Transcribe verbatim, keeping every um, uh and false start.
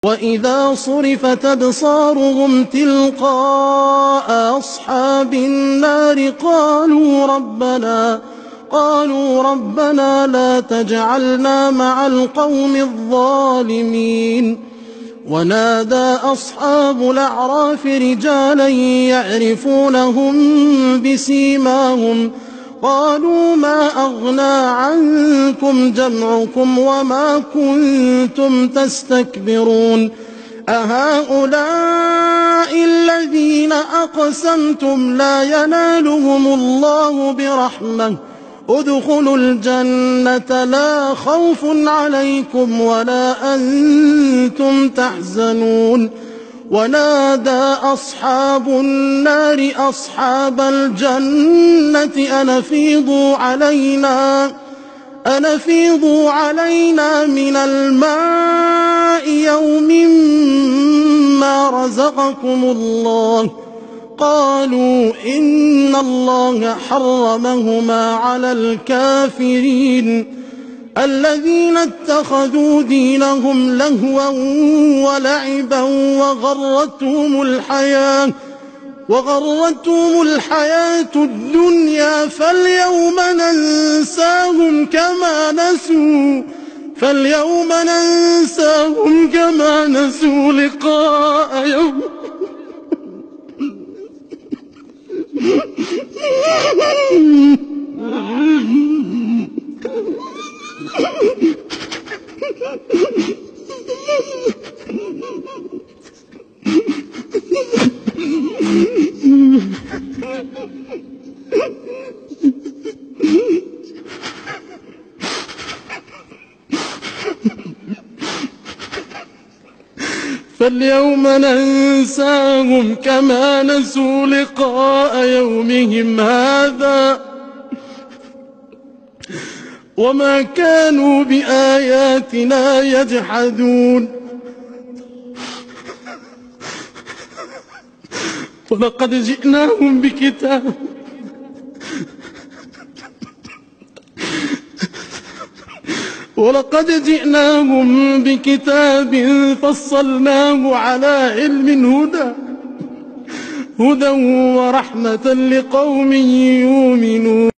وإذا صرفت أبصارهم تلقاء أصحاب النار قالوا ربنا قالوا ربنا لا تجعلنا مع القوم الظالمين. ونادى أصحاب الأعراف رجالا يعرفونهم بسيماهم قالوا ما أغنى عنكم جمعكم وما كنتم تستكبرون أهؤلاء الذين أقسمتم لا ينالهم الله برحمة ادخلوا الجنة لا خوف عليكم ولا أنتم تحزنون. ونادى أصحاب النار أصحاب الجنة أن أفيضوا علينا أن أفيضوا علينا من الماء يوم ما رزقكم الله قالوا إن الله حرمهما على الكافرين الذين اتخذوا دينهم لهوا ولعبا وغرتهم الحياة وغرتهم الحياة الدنيا فاليوم ننساهم كما نسوا فاليوم ننساهم كما نسوا لقاء يوم فاليوم ننساهم كما نسوا لقاء يومهم هذا وما كانوا بآياتنا يجحدون. ولقد جئناهم بكتاب ولقد جئناهم بكتاب فصلناه على علم هدى هدى ورحمة لقوم يؤمنون.